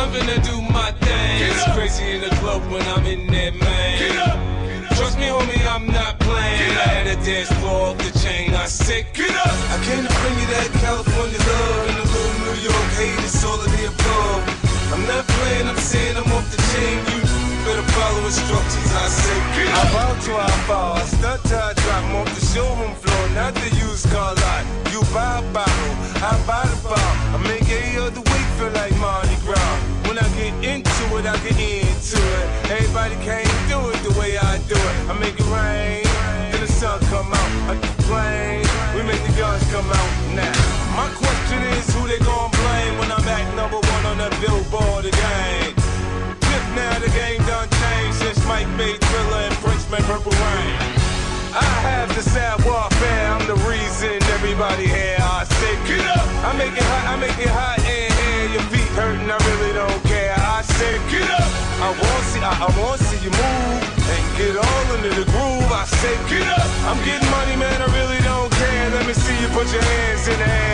jumping to do my thing. It's crazy in the club when I'm in there, man. Get up. Trust me, homie, I'm not playing. I had a dance floor off the chain. I said, Get up. I came to bring you that California love and a little New York hate. It's all of the above. I'm not playing, I'm saying I'm off the chain. You better follow instructions. I say, get up. I bow to I fall. I stunt till I drop. I'm off the showroom floor, not the used car lot. You buy a bottle, I buy the bar. I make every other week feel like Mardi Gras. When I get into it, I get into it. Everybody can't do it the way I do it. I make it rain, then the sun come out. I complain, we make the guns come out now. My question is who they gon' blame when I'm at #1 on the Billboard again? Tip now, the game done changed since Mike made Thriller and Prince made Purple Rain. I have the sad warfare, I'm the reason everybody here. I say, get up! I make it hot in here, your feet hurting, I really don't care. I say, get up! I wanna see you move and get all into the groove. I say, get up! I'm getting money, man, I really don't care. Let me see you put your hands in the air.